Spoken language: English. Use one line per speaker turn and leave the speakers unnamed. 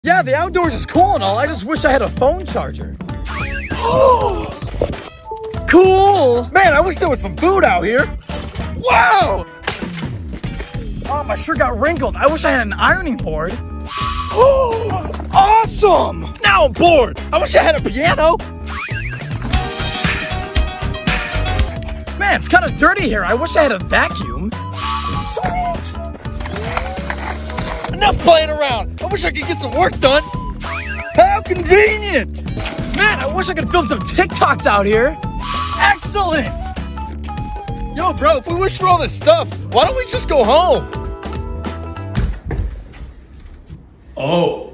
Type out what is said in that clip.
Yeah, the outdoors is cool and all. I just wish I had a phone charger. Cool!
Man, I wish there was some food out here. Wow!
Oh, my shirt got wrinkled. I wish I had an ironing board. Awesome!
Now I'm bored. I wish I had a piano.
Man, it's kind of dirty here. I wish I had a vacuum.
Sweet! Enough playing around. I wish I could get some work done. How convenient!
Man, I wish I could film some TikToks out here. Excellent!
Yo, bro, if we wish for all this stuff, why don't we just go home?
Oh.